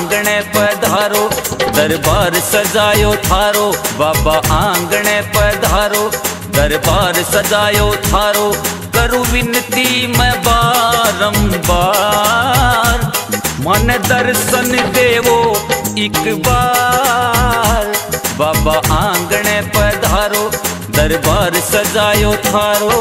आंगणे पधारो, दरबार सजायो थारो। बाबा आंगणे पधारो, दरबार सजायो थारो। करूं विनती मैं बारंबार, मन दर्शन देवो एक बार। बाबा आंगणे पधारो, दरबार सजायो थारो।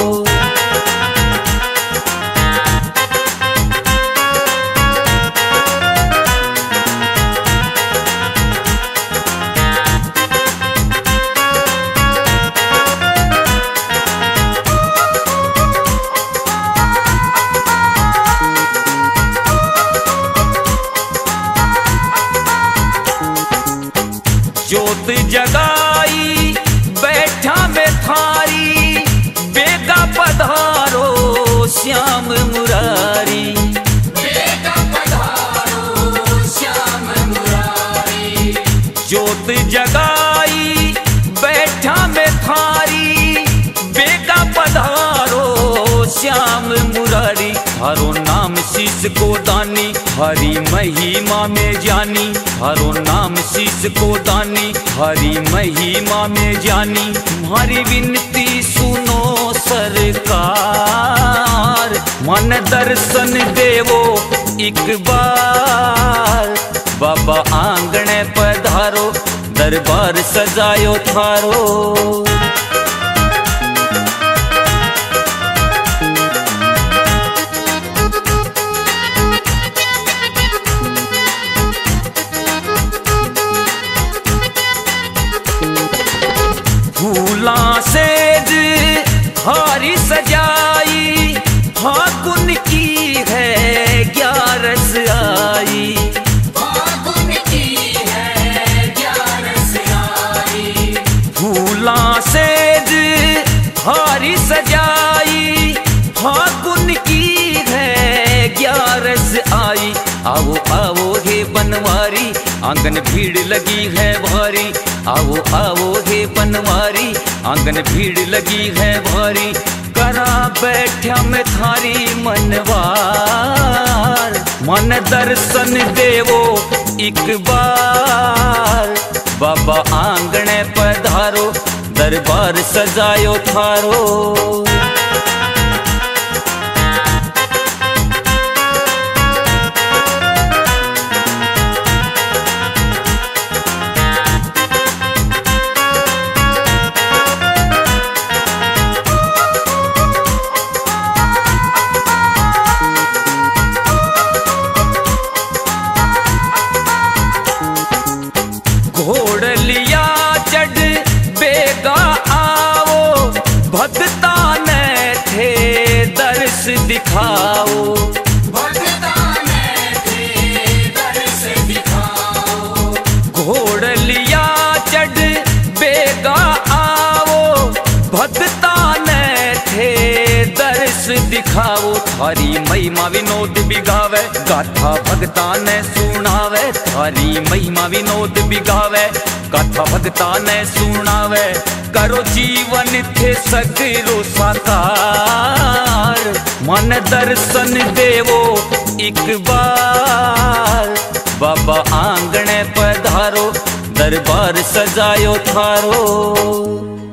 जोत जगाई बैठा में थारी, बेगा पधारो श्याम मुरारी। बेगा पधारो श्याम मुरारी। जोत जगाई बैठा में थारी, बेगा पधारो श्याम मुरारी। हरो नाम शीश को दानी, हरि महिमा में जानी। हरो नाम शीश को दानी, हरि महिमा में जानी। हमारी विनती सुनो सरकार, मन दर्शन देवो एक बार। बाबा आंगणे पधारो, दरबार सजायो थारो। फूला सेज हारी सजाई, फागुन की है ग्यारस आई। फागुन की है ग्यारस आई। फूला सेज हारी सजाई, फागुन की है ग्यारस आई। आओ आओ हे बनवारी, आंगन भीड़ लगी है भारी। आओ आओ हे बनवारी, आंगन भीड़ लगी है भारी। करा बैठा में थारी मनवार, मन दर्शन देवो एक बार। बाबा आंगणे पधारो, दरबार सजायो थारो। घोड़ लिया चढ़ बेगा आओ, भगता ने थे दर्श दिखाओ। भगता ने थे दर्श दिखाओ। घोड़ लिया चढ़ बेगा आओ, भगता ने थे दर्श दिखाओ। थारी महिमा विनोद बिगावे, गाथा भगता ने सुनावे। थारी महिमा विनोद बिगावे, गाथा भगता ने सुनावे। करो जीवन थे सगरो साकार, मन दर्शन देवो एक बार। बाबा आंगणे पधारो, दरबार सजायो थारो।